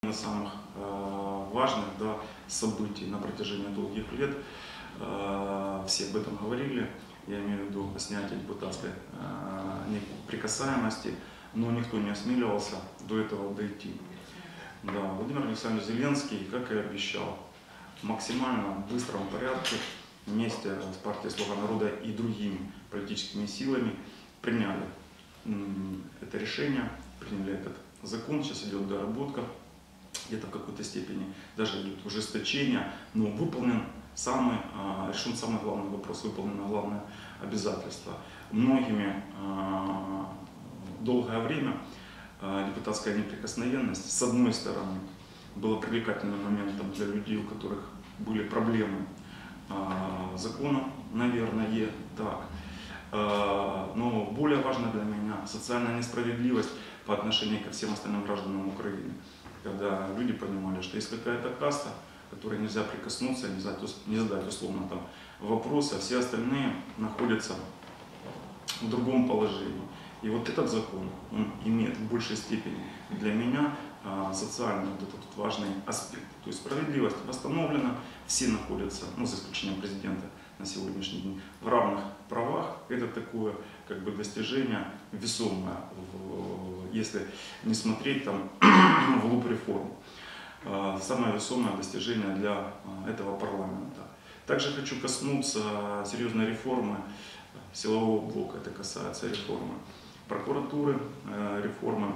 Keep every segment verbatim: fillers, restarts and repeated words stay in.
Из самых э, важных, да, событий на протяжении долгих лет. Э, все об этом говорили. Я имею в виду снятие депутатской э, неприкасаемости, но никто не осмеливался до этого дойти. Да, Владимир Александрович Зеленский, как и обещал, в максимально быстром порядке вместе с партией «Слуга народа» и другими политическими силами приняли это решение, приняли этот закон. Сейчас идет доработка, где-то в какой-то степени даже идет ужесточение, но выполнен самый, решен самый главный вопрос, выполнено главное обязательство. Многими долгое время депутатская неприкосновенность, с одной стороны, была привлекательным моментом для людей, у которых были проблемы закона, наверное, так. Но более важно для меня социальная несправедливость по отношению ко всем остальным гражданам Украины. Когда люди понимали, что есть какая-то каста, которой нельзя прикоснуться, не задать, не задать условно там вопросы, а все остальные находятся в другом положении. И вот этот закон, он имеет в большей степени для меня социальный вот этот важный аспект. То есть справедливость восстановлена, все находятся, ну, за исключением президента на сегодняшний день, в равных правах. Это такое как бы достижение весомое, если не смотреть там вглубь реформ. Самое весомое достижение для этого парламента. Также хочу коснуться серьезной реформы силового блока. Это касается реформы прокуратуры, реформы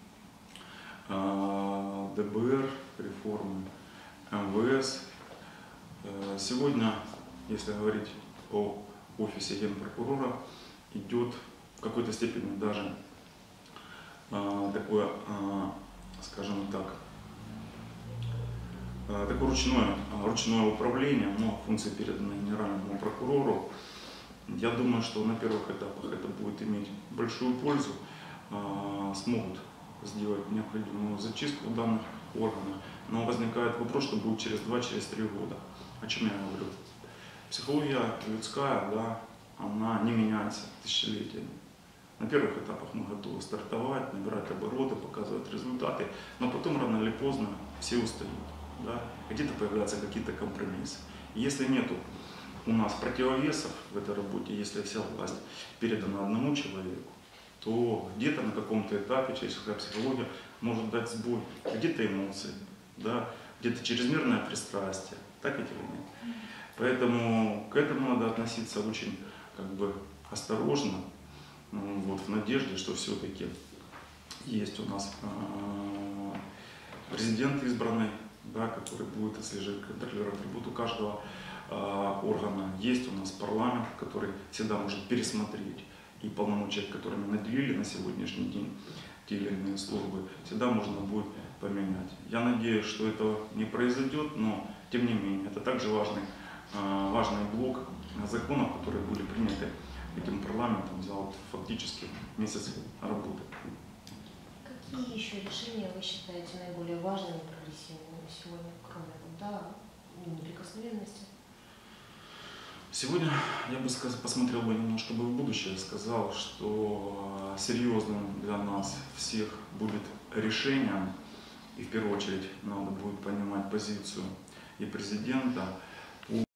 дэ бэ эр, реформы эм вэ эс. Сегодня, если говорить о офисе генпрокурора, идет в какой-то степени даже такое, скажем так, такое ручное, ручное управление, но функции переданы генеральному прокурору. Я думаю, что на первых этапах это будет иметь большую пользу, смогут сделать необходимую зачистку в данных органах. Но возникает вопрос, что будет через два-через три года. О чем я говорю? Психология людская, да, она не меняется тысячелетиями. На первых этапах мы готовы стартовать, набирать обороты, показывать результаты, но потом рано или поздно все устают. Да? Где-то появляются какие-то компромиссы. И если нету у нас противовесов в этой работе, если вся власть передана одному человеку, то где-то на каком-то этапе человеческая психология может дать сбой, где-то эмоции, да? Где-то чрезмерное пристрастие, так ведь или нет? Поэтому к этому надо относиться очень как бы осторожно, вот, в надежде, что все-таки есть у нас президент избранный, да, который будет отслеживать, контролировать работу каждого органа. Есть у нас парламент, который всегда может пересмотреть, и полномочия, которыми наделили на сегодняшний день те или иные службы, всегда можно будет поменять. Я надеюсь, что этого не произойдет, но тем не менее это также важный, важный блок законов, которые были приняты этим парламентом за вот фактически месяц работы. Какие еще решения вы считаете наиболее важными и прогрессивными сегодня, кроме да, неприкосновенности? Сегодня я бы посмотрел бы немножко бы в будущее, сказал, что серьезным для нас всех будет решением, и в первую очередь надо будет понимать позицию и президента,